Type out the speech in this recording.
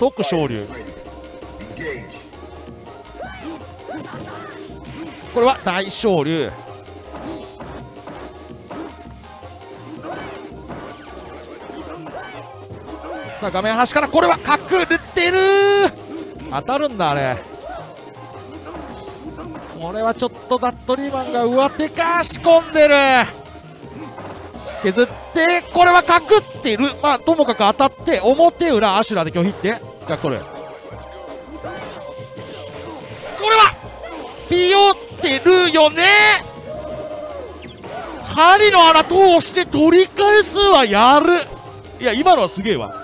即昇竜。これは大昇竜。さあ画面端からこれは隠れてる。当たるんだあれ。これはちょっとダットリーマンが上手か仕込んでる。削ってこれは隠ってる。まあともかく当たって表裏アシュラで拒否ってがこれ。これはピヨってるよね。針の穴通して取り返すはやる。いや今のはすげえわ。